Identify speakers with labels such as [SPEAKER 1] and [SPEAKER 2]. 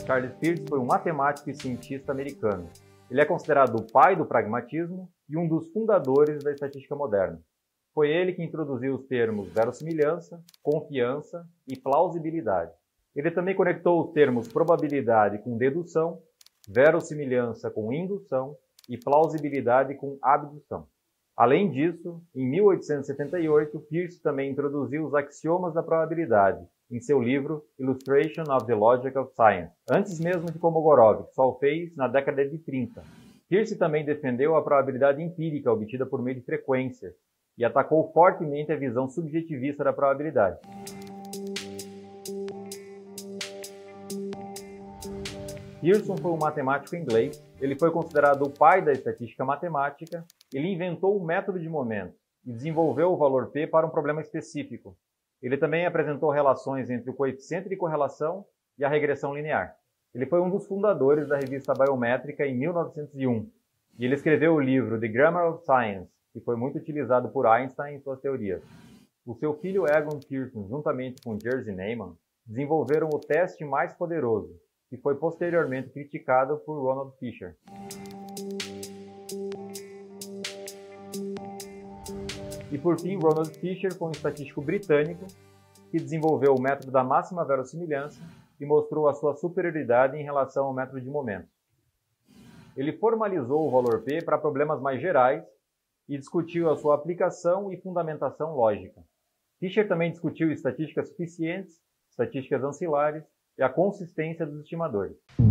[SPEAKER 1] Charles Peirce foi um matemático e cientista americano. Ele é considerado o pai do pragmatismo e um dos fundadores da estatística moderna. Foi ele que introduziu os termos verossimilhança, confiança e plausibilidade. Ele também conectou os termos probabilidade com dedução, verossimilhança com indução e plausibilidade com abdução. Além disso, em 1878, Peirce também introduziu os axiomas da probabilidade em seu livro Illustration of the Logic of Science, antes mesmo de Kolmogorov, que só o fez na década de 30. Peirce também defendeu a probabilidade empírica obtida por meio de frequências e atacou fortemente a visão subjetivista da probabilidade. Pearson foi um matemático inglês. Ele foi considerado o pai da estatística matemática. Ele inventou o método de momentos e desenvolveu o valor P para um problema específico. Ele também apresentou relações entre o coeficiente de correlação e a regressão linear. Ele foi um dos fundadores da revista Biométrica em 1901. E ele escreveu o livro The Grammar of Science, que foi muito utilizado por Einstein em suas teorias. O seu filho Egon Pearson, juntamente com Jerzy Neyman, desenvolveram o teste mais poderoso, que foi posteriormente criticado por Ronald Fisher. E por fim, Ronald Fisher foi um estatístico britânico que desenvolveu o método da máxima verossimilhança e mostrou a sua superioridade em relação ao método de momentos. Ele formalizou o valor P para problemas mais gerais e discutiu a sua aplicação e fundamentação lógica. Fisher também discutiu estatísticas suficientes, estatísticas ancilares e a consistência dos estimadores.